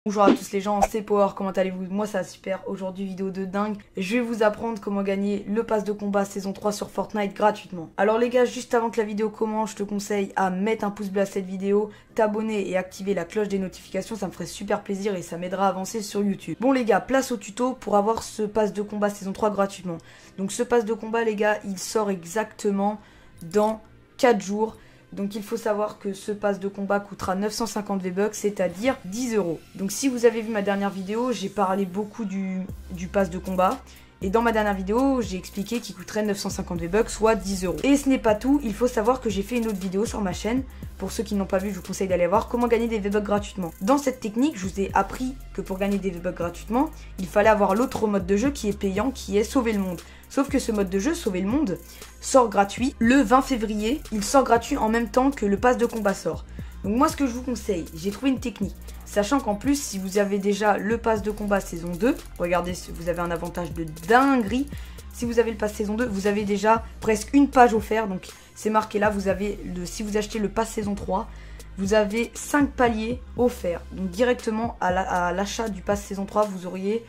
Bonjour à tous les gens, c'est Power, comment allez-vous? Moi ça va super, aujourd'hui vidéo de dingue. Je vais vous apprendre comment gagner le pass de combat saison 3 sur Fortnite gratuitement. Alors les gars, juste avant que la vidéo commence, je te conseille à mettre un pouce bleu à cette vidéo, t'abonner et activer la cloche des notifications, ça me ferait super plaisir et ça m'aidera à avancer sur YouTube. Bon les gars, place au tuto pour avoir ce pass de combat saison 3 gratuitement. Donc ce pass de combat les gars, il sort exactement dans 4 jours. Donc il faut savoir que ce pass de combat coûtera 950 V-Bucks, c'est-à-dire 10 €. Donc si vous avez vu ma dernière vidéo, j'ai parlé beaucoup du pass de combat. Et dans ma dernière vidéo, j'ai expliqué qu'il coûterait 950 V-Bucks, soit 10 €. Et ce n'est pas tout, il faut savoir que j'ai fait une autre vidéo sur ma chaîne. Pour ceux qui n'ont pas vu, je vous conseille d'aller voir comment gagner des V-Bucks gratuitement. Dans cette technique, je vous ai appris que pour gagner des V-Bucks gratuitement, il fallait avoir l'autre mode de jeu qui est payant, qui est Sauver le Monde. Sauf que ce mode de jeu, Sauver le Monde, sort gratuit le 20 février. Il sort gratuit en même temps que le pass de combat sort. Donc moi, ce que je vous conseille, j'ai trouvé une technique. Sachant qu'en plus, si vous avez déjà le pass de combat saison 2, regardez, vous avez un avantage de dinguerie. Si vous avez le pass saison 2, vous avez déjà presque une page offerte. Donc c'est marqué là, vous avez si vous achetez le pass saison 3, vous avez 5 paliers offerts. Donc directement à l'achat du pass saison 3, vous auriez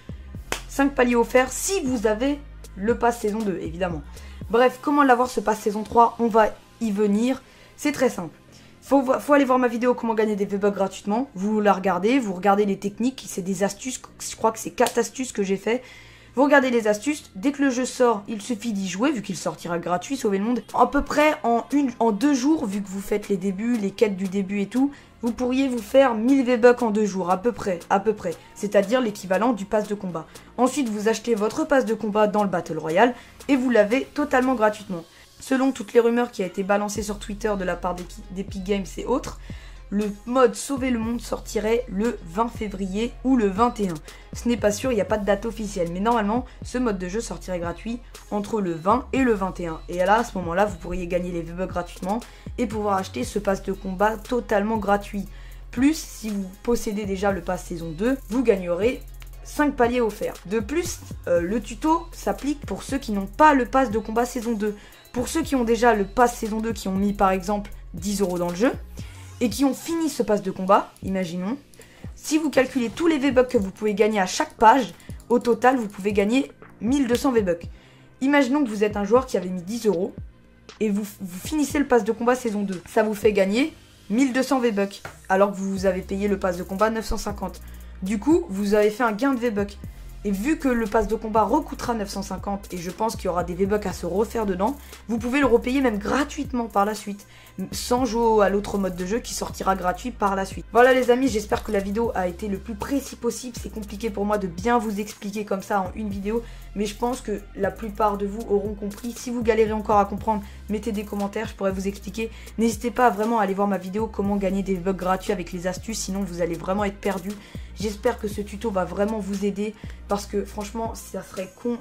5 paliers offerts si vous avez le pass saison 2, évidemment. Bref, comment l'avoir ce pass saison 3? On va y venir. C'est très simple. Faut aller voir ma vidéo comment gagner des V-Bucks gratuitement. Vous la regardez, vous regardez les techniques, c'est des astuces, je crois que c'est 4 astuces que j'ai fait. Vous regardez les astuces, dès que le jeu sort, il suffit d'y jouer, vu qu'il sortira gratuit, Sauver le Monde. À peu près en 2 jours, vu que vous faites les débuts, les quêtes du début et tout, vous pourriez vous faire 1000 V-Bucks en 2 jours, à peu près. C'est-à-dire l'équivalent du pass de combat. Ensuite, vous achetez votre pass de combat dans le Battle Royale et vous l'avez totalement gratuitement. Selon toutes les rumeurs qui a été balancées sur Twitter de la part d'Epic Games et autres, le mode Sauver le Monde sortirait le 20 février ou le 21. Ce n'est pas sûr, il n'y a pas de date officielle. Mais normalement, ce mode de jeu sortirait gratuit entre le 20 et le 21. Et là, à ce moment-là, vous pourriez gagner les V-Bucks gratuitement et pouvoir acheter ce pass de combat totalement gratuit. Plus, si vous possédez déjà le pass saison 2, vous gagnerez 5 paliers offerts. De plus, le tuto s'applique pour ceux qui n'ont pas le pass de combat saison 2. Pour ceux qui ont déjà le pass saison 2, qui ont mis par exemple 10 € dans le jeu, et qui ont fini ce pass de combat, imaginons, si vous calculez tous les V-Bucks que vous pouvez gagner à chaque page, au total, vous pouvez gagner 1200 V-Bucks. Imaginons que vous êtes un joueur qui avait mis 10 € et vous finissez le pass de combat saison 2. Ça vous fait gagner 1200 V-Bucks, alors que vous avez payé le pass de combat 950. Du coup, vous avez fait un gain de V-Bucks. Et vu que le pass de combat recoûtera 950 et je pense qu'il y aura des V-Bucks à se refaire dedans, vous pouvez le repayer même gratuitement par la suite, sans jouer à l'autre mode de jeu qui sortira gratuit par la suite. Voilà les amis, j'espère que la vidéo a été le plus précis possible. C'est compliqué pour moi de bien vous expliquer comme ça en une vidéo, mais je pense que la plupart de vous auront compris. Si vous galérez encore à comprendre, mettez des commentaires, je pourrais vous expliquer. N'hésitez pas à vraiment aller voir ma vidéo comment gagner des V-Bucks gratuits avec les astuces, sinon vous allez vraiment être perdu. J'espère que ce tuto va vraiment vous aider parce que franchement, ça serait con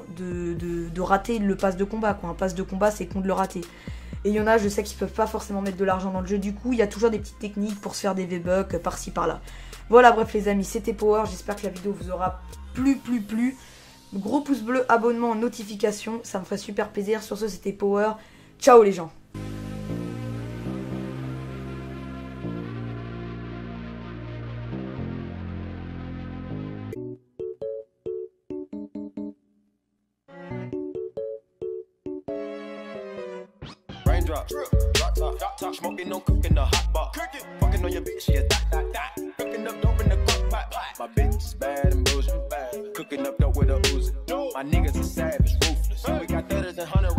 de rater le pass de combat, quoi. Un pass de combat, c'est con de le rater. Et il y en a, je sais qu'ils peuvent pas forcément mettre de l'argent dans le jeu. Du coup, il y a toujours des petites techniques pour se faire des V-Bucks par-ci, par-là. Voilà, bref les amis, c'était Power. J'espère que la vidéo vous aura plu. Gros pouce bleu, abonnement, notification. Ça me ferait super plaisir. Sur ce, c'était Power. Ciao les gens. Drop top, smoking, no cooking, the hot bar. Fucking on your bitch, yeah, that. Cooking up dope in the crock pot. My bitch is bad and bullshit. Cooking up dope with a Uzi. My niggas are savage, ruthless. We got 30s and 100